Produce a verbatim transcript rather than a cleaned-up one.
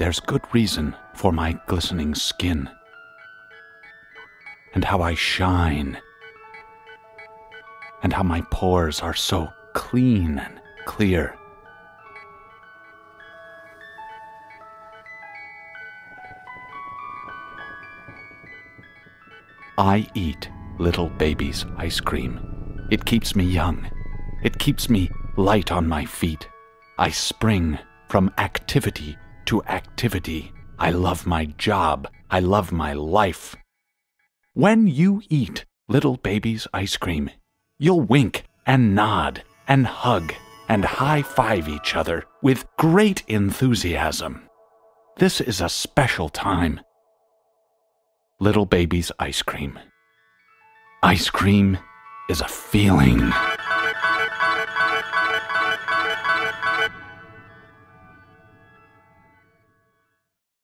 there's good reason for my glistening skin, and how I shine, and how my pores are so clean and clear. I eat little baby's ice cream. It keeps me young. It keeps me light on my feet. I spring from activity to activity. I love my job. I love my life. When you eat little baby's ice cream, you'll wink and nod and hug and high-five each other with great enthusiasm. This is a special time. Little baby's ice cream. Ice cream is a feeling.